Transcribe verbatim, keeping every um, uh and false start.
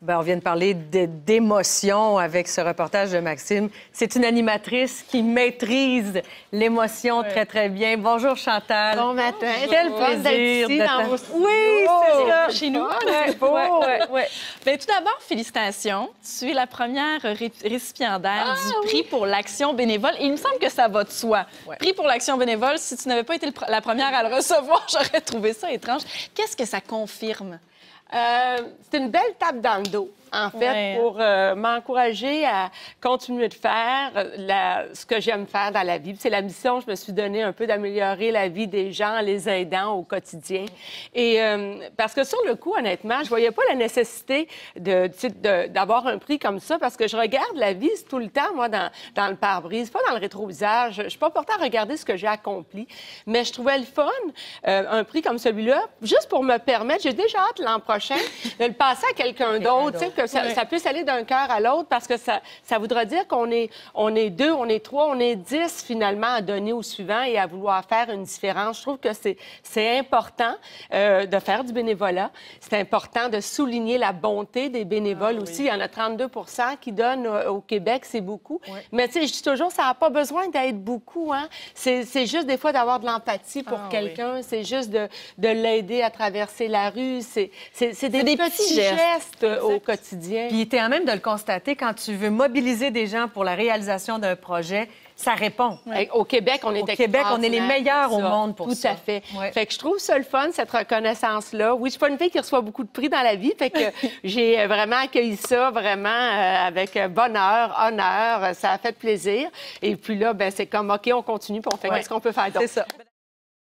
Bien, on vient de parler d'émotion avec ce reportage de Maxime. C'est une animatrice qui maîtrise l'émotion ouais. très, très bien. Bonjour, Chantal. Bon matin. Quel plaisir d'être dans vos... Oui, oh, c'est ça. Chez nous. C'est beau. Ouais, ouais, ouais. Bien, tout d'abord, félicitations. Tu es la première ré récipiendaire ah, du prix oui. pour l'action bénévole. Et il me semble que ça va de soi. Ouais. Prix pour l'action bénévole, si tu n'avais pas été la première à le recevoir, j'aurais trouvé ça étrange. Qu'est-ce que ça confirme? Euh, c'est une belle tape dans le dos, en fait, ouais. pour euh, m'encourager à continuer de faire la, ce que j'aime faire dans la vie. C'est la mission que je me suis donnée un peu d'améliorer la vie des gens en les aidant au quotidien. Et euh, parce que sur le coup, honnêtement, je voyais pas la nécessité de, de, d'avoir un prix comme ça parce que je regarde la vie tout le temps, moi, dans, dans le pare-brise, pas dans le rétroviseur. Je, je suis pas portée à regarder ce que j'ai accompli, mais je trouvais le fun, euh, un prix comme celui-là, juste pour me permettre, j'ai déjà hâte l'an prochain de le passer à quelqu'un d'autre, que ça, oui. ça puisse aller d'un cœur à l'autre, parce que ça, ça voudra dire qu'on est, on est deux, on est trois, on est dix, finalement, à donner au suivant et à vouloir faire une différence. Je trouve que c'est important euh, de faire du bénévolat. C'est important de souligner la bonté des bénévoles ah, aussi. Oui. Il y en a trente-deux pour cent qui donnent au Québec, c'est beaucoup. Oui. Mais tu sais, je dis toujours, ça n'a pas besoin d'être beaucoup, hein. C'est juste des fois d'avoir de l'empathie pour ah, quelqu'un. Oui. C'est juste de, de l'aider à traverser la rue. C'est C'est des, des petits gestes, gestes au quotidien. Puis tu es en même de le constater, quand tu veux mobiliser des gens pour la réalisation d'un projet, ça répond. Ouais. Au Québec, on est Au Québec, on est les meilleurs au monde pour Tout ça. Tout à fait. Ouais. Fait que je trouve ça le fun, cette reconnaissance-là. Oui, je suis pas une fille qui reçoit beaucoup de prix dans la vie, fait que j'ai vraiment accueilli ça vraiment euh, avec bonheur, honneur. Ça a fait plaisir. Et puis là, ben c'est comme, OK, on continue, puis on fait ouais. qu'est-ce qu'on peut faire d'autre. C'est ça.